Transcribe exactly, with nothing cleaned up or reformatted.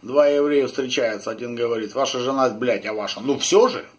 Два еврея встречаются, один говорит, ваша жена, блядь, а ваша, ну все же.